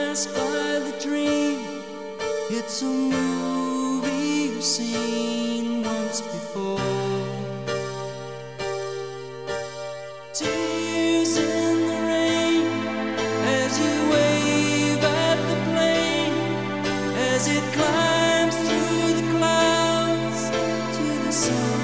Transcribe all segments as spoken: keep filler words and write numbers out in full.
pass by the dream. It's a movie you've seen once before. Tears in the rain as you wave at the plane, as it climbs through the clouds to the sun.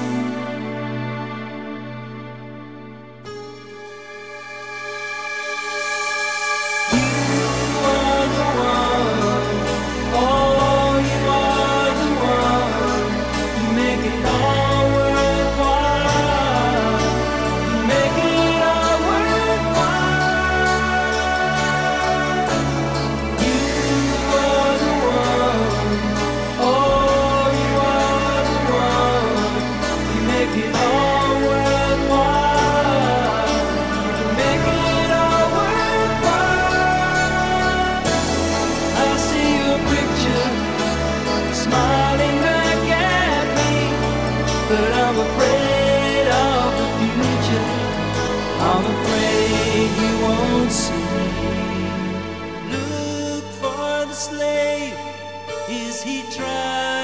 Smiling back at me, but I'm afraid of the future. I'm afraid you won't see. Look for the slave, is he trying?